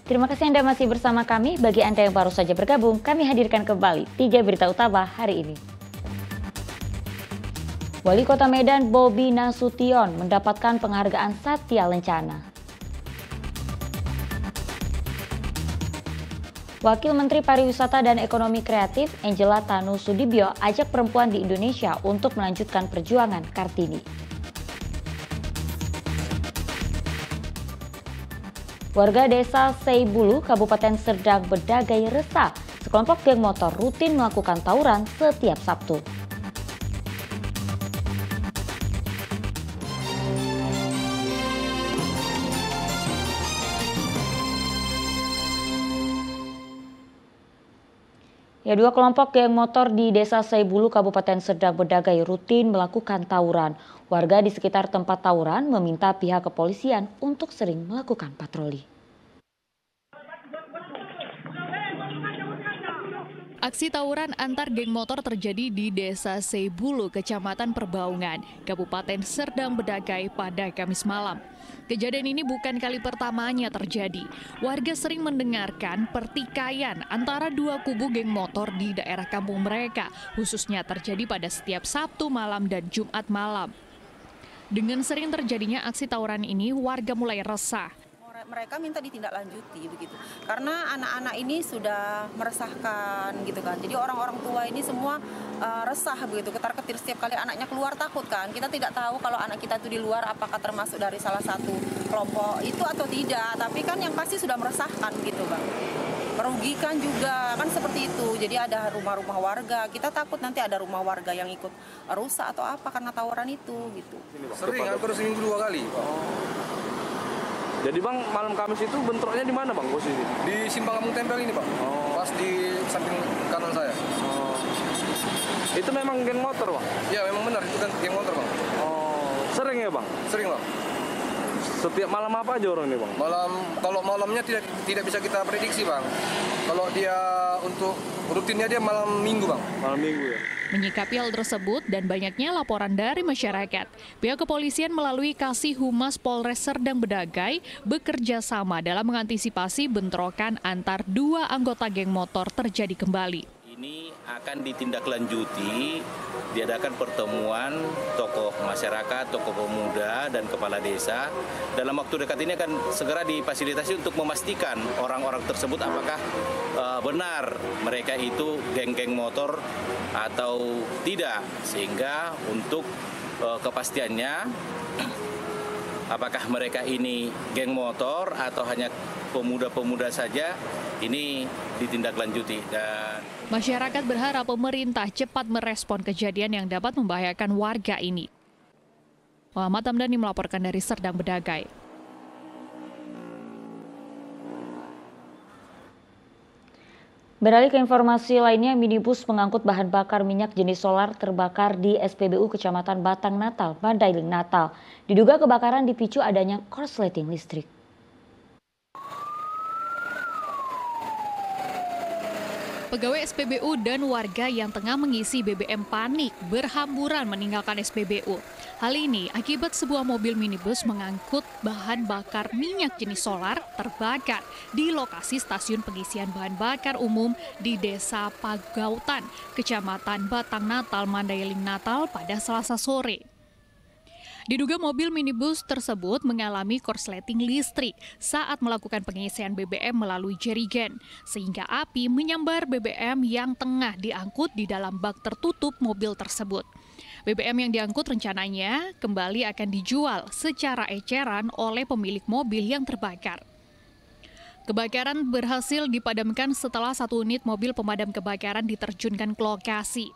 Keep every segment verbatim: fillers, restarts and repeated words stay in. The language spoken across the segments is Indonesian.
Terima kasih Anda masih bersama kami. Bagi Anda yang baru saja bergabung, kami hadirkan kembali tiga berita utama hari ini. Wali Kota Medan Bobi Nasution mendapatkan penghargaan Satya Lencana. Wakil Menteri Pariwisata dan Ekonomi Kreatif Angela Tanu Sudibyo ajak perempuan di Indonesia untuk melanjutkan perjuangan Kartini. Warga desa Seibulu, Kabupaten Serdang Bedagai resah. Sekelompok geng motor rutin melakukan tawuran setiap Sabtu. Ya, dua kelompok geng motor di desa Seibulu, Kabupaten Serdang Bedagai rutin melakukan tawuran. Warga di sekitar tempat tawuran meminta pihak kepolisian untuk sering melakukan patroli. Aksi tawuran antar geng motor terjadi di desa Seibulu, Kecamatan Perbaungan, Kabupaten Serdang Bedagai pada Kamis malam. Kejadian ini bukan kali pertamanya terjadi. Warga sering mendengarkan pertikaian antara dua kubu geng motor di daerah kampung mereka, khususnya terjadi pada setiap Sabtu malam dan Jumat malam. Dengan sering terjadinya aksi tawuran ini, warga mulai resah. Mereka minta ditindaklanjuti begitu, karena anak-anak ini sudah meresahkan gitu kan. Jadi orang-orang tua ini semua uh, resah begitu, ketar-ketir setiap kali anaknya keluar takut kan. Kita tidak tahu kalau anak kita itu di luar apakah termasuk dari salah satu kelompok itu atau tidak. Tapi kan yang pasti sudah meresahkan gitu bang. Merugikan juga kan seperti itu. Jadi ada rumah-rumah warga. Kita takut nanti ada rumah warga yang ikut rusak atau apa karena tawuran itu gitu. Sering, hampir seminggu dua kali. Oh. Jadi bang, malam Kamis itu bentroknya di mana bang posisi? Di Simpang Kampung Tempel ini bang, oh. Pas di samping kanan saya. Oh. Itu memang geng motor bang? Ya memang benar, itu kan geng motor bang. Oh. Sering ya bang? Sering bang. Setiap malam apa aja orang ini bang? Malam, kalau malamnya tidak tidak bisa kita prediksi bang. Kalau dia untuk rutinnya dia malam minggu bang. Malam minggu ya. Menyikapi hal tersebut dan banyaknya laporan dari masyarakat, pihak kepolisian melalui Kasih Humas Polres Serdang Bedagai bekerja sama dalam mengantisipasi bentrokan antar dua anggota geng motor terjadi kembali. Ini akan ditindaklanjuti, diadakan pertemuan tokoh masyarakat, tokoh pemuda, dan kepala desa. Dalam waktu dekat ini akan segera difasilitasi untuk memastikan orang-orang tersebut apakah uh, benar mereka itu geng-geng motor atau tidak. Sehingga untuk uh, kepastiannya, apakah mereka ini geng motor atau hanya pemuda-pemuda saja, ini ditindaklanjuti. Dan masyarakat berharap pemerintah cepat merespon kejadian yang dapat membahayakan warga ini. Muhammad Hamdani melaporkan dari Serdang Bedagai. Beralih ke informasi lainnya, minibus pengangkut bahan bakar minyak jenis solar terbakar di S P B U Kecamatan Batang Natal, Mandailing Natal. Diduga kebakaran dipicu adanya korsleting listrik. Pegawai S P B U dan warga yang tengah mengisi B B M panik berhamburan meninggalkan S P B U. Hal ini akibat sebuah mobil minibus mengangkut bahan bakar minyak jenis solar terbakar di lokasi stasiun pengisian bahan bakar umum di Desa Pagautan, Kecamatan Batang Natal, Mandailing Natal pada Selasa sore. Diduga mobil minibus tersebut mengalami korsleting listrik saat melakukan pengisian B B M melalui jerigen, sehingga api menyambar B B M yang tengah diangkut di dalam bak tertutup mobil tersebut. B B M yang diangkut rencananya kembali akan dijual secara eceran oleh pemilik mobil yang terbakar. Kebakaran berhasil dipadamkan setelah satu unit mobil pemadam kebakaran diterjunkan ke lokasi.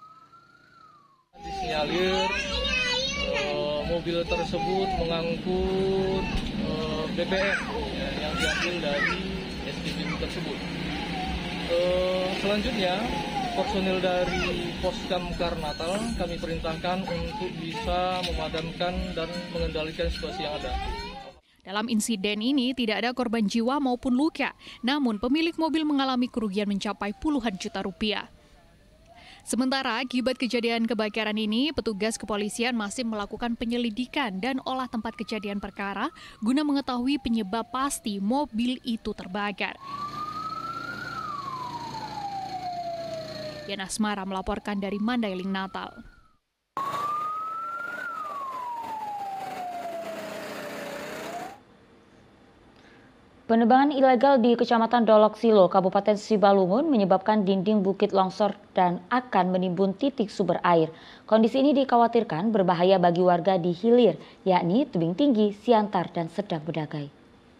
Disinyalir mobil tersebut mengangkut uh, B B M ya, yang diambil dari S P B U tersebut. Uh, selanjutnya, personil dari Poskamkar Natal kami perintahkan untuk bisa memadamkan dan mengendalikan situasi yang ada. Dalam insiden ini tidak ada korban jiwa maupun luka, namun pemilik mobil mengalami kerugian mencapai puluhan juta rupiah. Sementara akibat kejadian kebakaran ini, petugas kepolisian masih melakukan penyelidikan dan olah tempat kejadian perkara guna mengetahui penyebab pasti mobil itu terbakar. Yana Asmara melaporkan dari Mandailing, Natal. Penebangan ilegal di Kecamatan Dolok Silo, Kabupaten Simalungun menyebabkan dinding bukit longsor dan akan menimbun titik sumber air. Kondisi ini dikhawatirkan berbahaya bagi warga di hilir, yakni Tebing Tinggi, Siantar, dan Serdang Bedagai.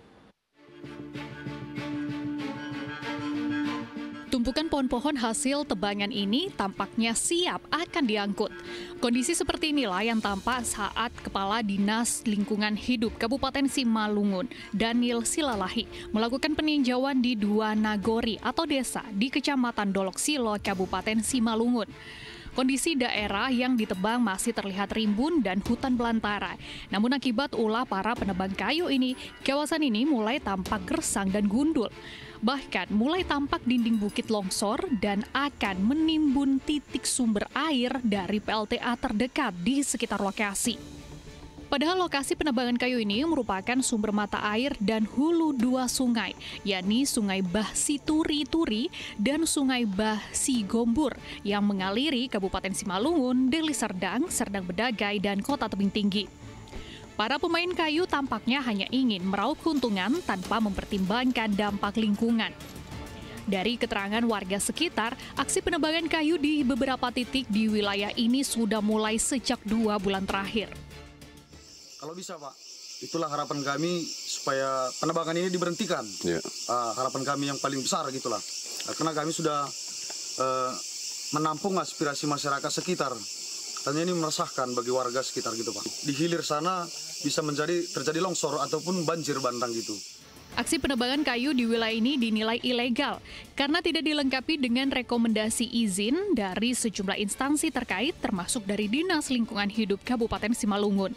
Tumpukan pohon-pohon hasil tebangan ini tampaknya siap akan diangkut. Kondisi seperti inilah yang tampak saat Kepala Dinas Lingkungan Hidup Kabupaten Simalungun, Daniel Silalahi, melakukan peninjauan di dua nagori atau desa di Kecamatan Dolok Silo, Kabupaten Simalungun. Kondisi daerah yang ditebang masih terlihat rimbun dan hutan belantara. Namun akibat ulah para penebang kayu ini, kawasan ini mulai tampak gersang dan gundul. Bahkan mulai tampak dinding bukit longsor dan akan menimbun titik sumber air dari P L T A terdekat di sekitar lokasi. Padahal lokasi penebangan kayu ini merupakan sumber mata air dan hulu dua sungai, yakni Sungai Bah Situri-Turi dan Sungai Bah Sigombur yang mengaliri Kabupaten Simalungun, Deli Serdang, Serdang Bedagai, dan Kota Tebing Tinggi. Para pemain kayu tampaknya hanya ingin meraup keuntungan tanpa mempertimbangkan dampak lingkungan. Dari keterangan warga sekitar, aksi penebangan kayu di beberapa titik di wilayah ini sudah mulai sejak dua bulan terakhir. Kalau bisa, Pak, itulah harapan kami supaya penebangan ini diberhentikan. Yeah. Uh, harapan kami yang paling besar gitulah. Uh, karena kami sudah uh, menampung aspirasi masyarakat sekitar. Tanya ini meresahkan bagi warga sekitar gitu, Pak. Di hilir sana bisa menjadi terjadi longsor ataupun banjir bandang gitu. Aksi penebangan kayu di wilayah ini dinilai ilegal karena tidak dilengkapi dengan rekomendasi izin dari sejumlah instansi terkait termasuk dari Dinas Lingkungan Hidup Kabupaten Simalungun.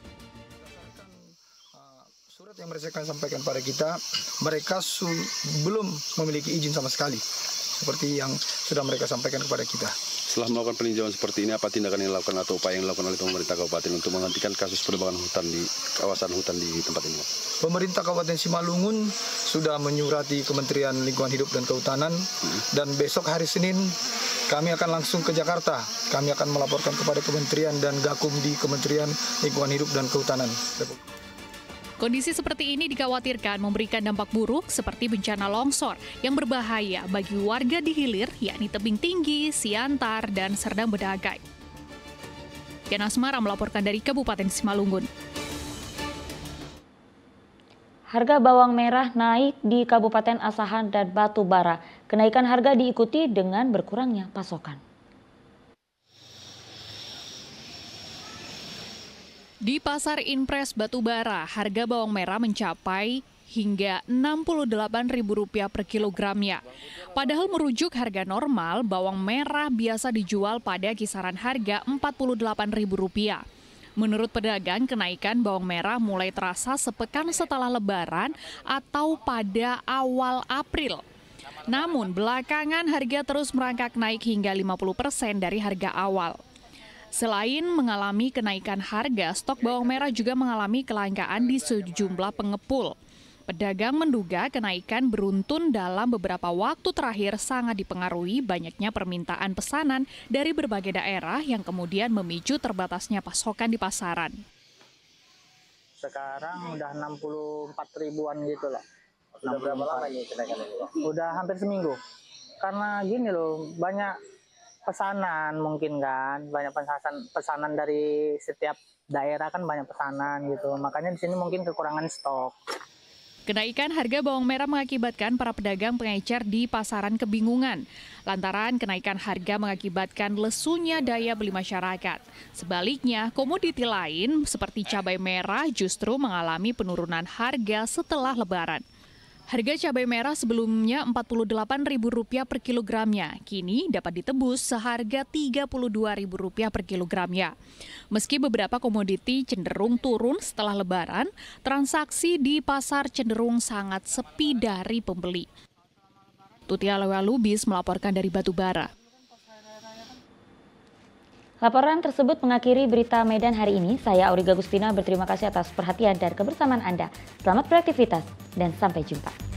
Surat yang mereka sampaikan pada kita, mereka belum memiliki izin sama sekali, seperti yang sudah mereka sampaikan kepada kita. Setelah melakukan peninjauan seperti ini, apa tindakan yang dilakukan atau upaya yang dilakukan oleh pemerintah kabupaten untuk menghentikan kasus penebangan hutan di kawasan hutan di tempat ini? Pemerintah Kabupaten Simalungun sudah menyurati Kementerian Lingkungan Hidup dan Kehutanan, hmm. dan besok hari Senin kami akan langsung ke Jakarta. Kami akan melaporkan kepada Kementerian dan Gakum di Kementerian Lingkungan Hidup dan Kehutanan. Kondisi seperti ini dikhawatirkan memberikan dampak buruk seperti bencana longsor yang berbahaya bagi warga di hilir, yakni Tebing Tinggi, Siantar, dan Serdang Bedagai. Yana Asmara melaporkan dari Kabupaten Simalungun. Harga bawang merah naik di Kabupaten Asahan dan Batubara. Kenaikan harga diikuti dengan berkurangnya pasokan. Di Pasar Impres Batubara, harga bawang merah mencapai hingga enam puluh delapan ribu rupiah per kilogramnya. Padahal merujuk harga normal, bawang merah biasa dijual pada kisaran harga empat puluh delapan ribu rupiah. Menurut pedagang, kenaikan bawang merah mulai terasa sepekan setelah Lebaran atau pada awal April. Namun, belakangan harga terus merangkak naik hingga lima puluh persen dari harga awal. Selain mengalami kenaikan harga, stok bawang merah juga mengalami kelangkaan di sejumlah pengepul. Pedagang menduga kenaikan beruntun dalam beberapa waktu terakhir sangat dipengaruhi banyaknya permintaan pesanan dari berbagai daerah yang kemudian memicu terbatasnya pasokan di pasaran. Sekarang udah enam puluh empat ribuan gitu lah. Sudah berapa lama ini kenaikan ini? Udah hampir seminggu. Karena gini loh, banyak pesanan mungkin kan, banyak pesanan pesanan dari setiap daerah kan banyak pesanan gitu. Makanya di sini mungkin kekurangan stok. Kenaikan harga bawang merah mengakibatkan para pedagang pengecer di pasaran kebingungan. Lantaran kenaikan harga mengakibatkan lesunya daya beli masyarakat. Sebaliknya, komoditi lain seperti cabai merah justru mengalami penurunan harga setelah Lebaran. Harga cabai merah sebelumnya empat puluh delapan ribu rupiah per kilogramnya, kini dapat ditebus seharga tiga puluh dua ribu rupiah per kilogramnya. Meski beberapa komoditi cenderung turun setelah Lebaran, transaksi di pasar cenderung sangat sepi dari pembeli. Tutia Lewalubis melaporkan dari Batubara. Laporan tersebut mengakhiri berita Medan hari ini. Saya Auriga Gustina berterima kasih atas perhatian dan kebersamaan Anda. Selamat beraktivitas dan sampai jumpa.